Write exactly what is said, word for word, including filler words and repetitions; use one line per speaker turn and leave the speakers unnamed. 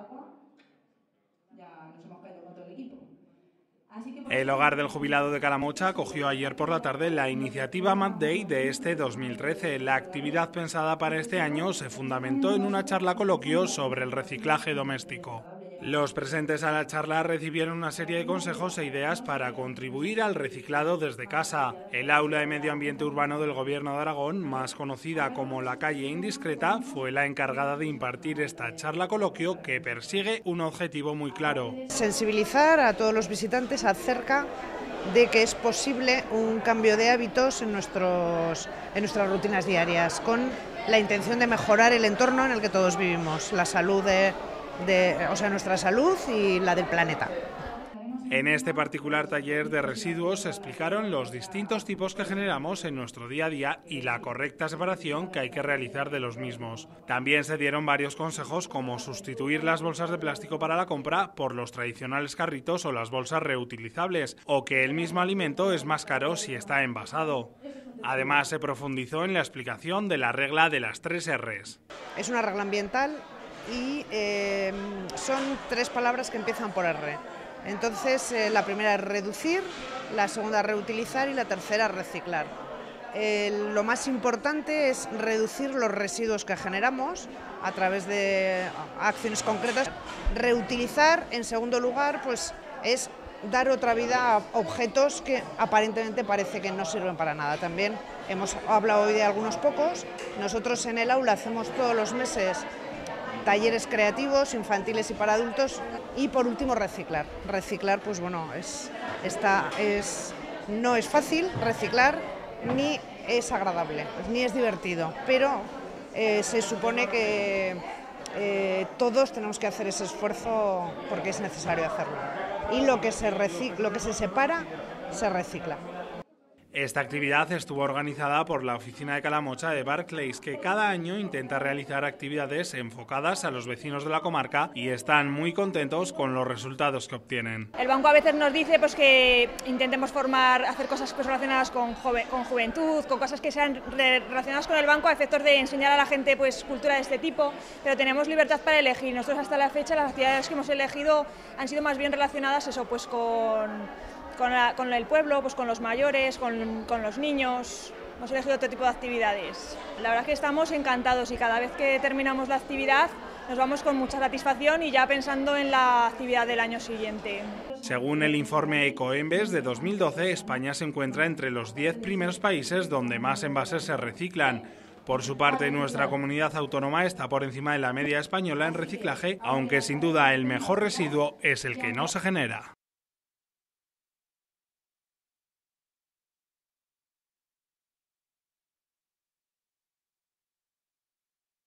ya nos hemos caído con todo el equipo.
El hogar del jubilado de Calamocha acogió ayer por la tarde la iniciativa Mat Day de este dos mil trece. La actividad pensada para este año se fundamentó en una charla coloquio sobre el reciclaje doméstico. Los presentes a la charla recibieron una serie de consejos e ideas para contribuir al reciclado desde casa. El aula de medio ambiente urbano del Gobierno de Aragón, más conocida como la calle indiscreta, fue la encargada de impartir esta charla coloquio que persigue un objetivo muy claro:
sensibilizar a todos los visitantes acerca de que es posible un cambio de hábitos en, nuestros, en nuestras rutinas diarias, con la intención de mejorar el entorno en el que todos vivimos, la salud de, de, o sea, nuestra salud y la del planeta.
En este particular taller de residuos se explicaron los distintos tipos que generamos en nuestro día a día y la correcta separación que hay que realizar de los mismos. También se dieron varios consejos como sustituir las bolsas de plástico para la compra por los tradicionales carritos o las bolsas reutilizables, o que el mismo alimento es más caro si está envasado. Además, se profundizó en la explicación de la regla de las tres erres.
Es una regla ambiental y eh, son tres palabras que empiezan por erre. Entonces, eh, la primera es reducir, la segunda reutilizar y la tercera reciclar. Eh, lo más importante es reducir los residuos que generamos a través de acciones concretas. Reutilizar, en segundo lugar, pues es dar otra vida a objetos que aparentemente parece que no sirven para nada. También hemos hablado hoy de algunos pocos. Nosotros en el aula hacemos todos los meses talleres creativos, infantiles y para adultos. Y por último, reciclar. Reciclar, pues bueno, es, está, es, no es fácil reciclar, ni es agradable, ni es divertido, pero eh, se supone que eh, todos tenemos que hacer ese esfuerzo porque es necesario hacerlo. Y lo que se recicla, lo que se separa, se recicla.
Esta actividad estuvo organizada por la oficina de Calamocha de Barclays, que cada año intenta realizar actividades enfocadas a los vecinos de la comarca y están muy contentos con los resultados que obtienen.
El banco a veces nos dice pues, que intentemos formar, hacer cosas pues, relacionadas con, joven, con juventud, con cosas que sean relacionadas con el banco a efectos de enseñar a la gente pues, cultura de este tipo, pero tenemos libertad para elegir. Nosotros hasta la fecha las actividades que hemos elegido han sido más bien relacionadas eso, pues, con... Con, la, con el pueblo, pues con los mayores, con, con los niños. Hemos elegido otro tipo de actividades. La verdad es que estamos encantados y cada vez que terminamos la actividad nos vamos con mucha satisfacción y ya pensando en la actividad del año siguiente.
Según el informe Ecoembes de dos mil doce, España se encuentra entre los diez primeros países donde más envases se reciclan. Por su parte, nuestra comunidad autónoma está por encima de la media española en reciclaje, aunque sin duda el mejor residuo es el que no se genera.